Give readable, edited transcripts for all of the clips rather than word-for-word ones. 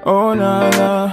Oh nah nah,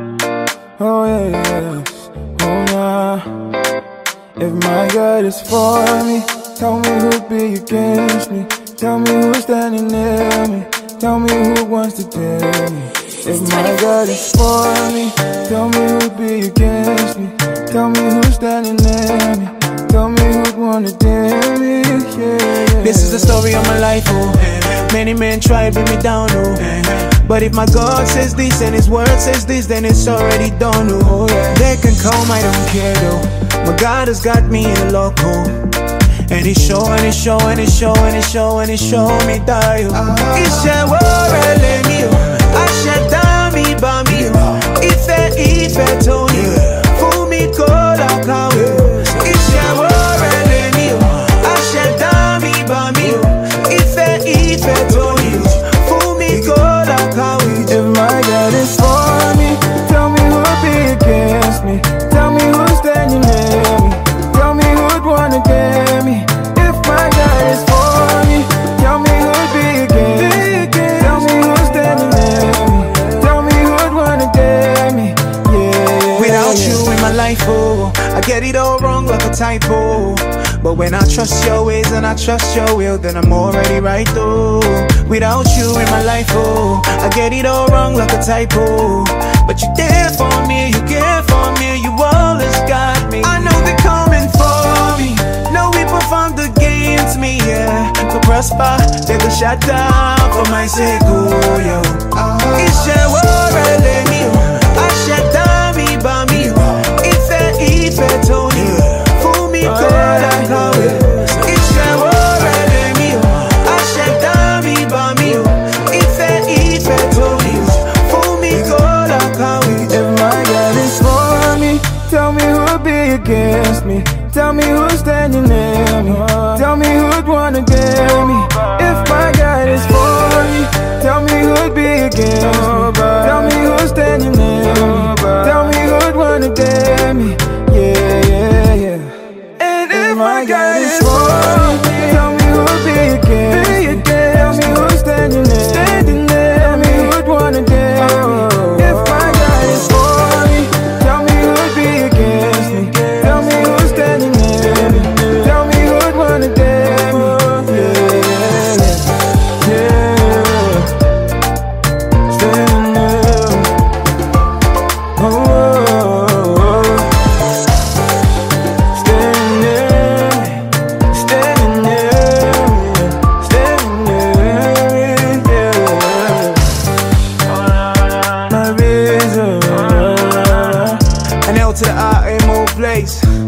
oh yeah yeah, oh nah. If my God is for me, tell me who'd be against me. Tell me who's standing near me. Tell me who wants to tell me. If my God is for me, tell me who'd be against me. Tell me who's standing near me. Tell me who'd wanna dare me, yeah. This is the story of my life, oh. Many men try to bring me down, oh. But if my God says this and His word says this, then it's already done, oh. They can come, I don't care, though. My God has got me in lock, oh. And He's showing, He's showing, He's showing, He's showing, He's showing me die, oh. Ishe worele mi, oh. Ashe dami ba mi, oh. Ife toni, fu mi kola kawe. Ishe worele mi, oh. Ashe dami ba mi, oh. Ife toni, fu mi kola kawe. If my God is for me, tell me who'd be against me. Tell me who's standing near me. Tell me who'd wanna dare me. If my God is for me, tell me who'd be against me. Tell me who's standing near me. Tell me who'd wanna dare me. Yeah. Without you in my life, oh, I get it all wrong like a typo. But when I trust your ways and I trust your will, then I'm already right though. Without you in my life, oh, I get it all wrong like a typo. But you're there for me, you care for me, you always got me. I know they're coming for me, no weapon formed against me, yeah. To prosper, they go shut down for my sake, oh, yo. Ishe worele mi, ashe dami ba mi, ife toni, fu mi kola kawe. Ishe worele mi, ashe dami ba mi, ife toni, fu mi kola kawe. If my God is for me, tell me who'd be against me. Tell me who's standing near me. Tell me who'd wanna dare me. If my God is for me, tell me who'd be against me. Tell me who's standing near me. Tell me who'd wanna dare me. Yeah, yeah, yeah. And if my God is for me, tell me who'd be against me. Tell me who's standing there. Tell me who'd wanna dare me. If my God is for me, tell me who'd be against me. Tell me who's standing near me. Tell me who'd wanna dare me. Yeah, yeah, yeah. Standing near me. Oh, oh, oh. Standing near me. Standing near me. Standing near me. Yeah. Marizu. An L to the I, Limoblaze.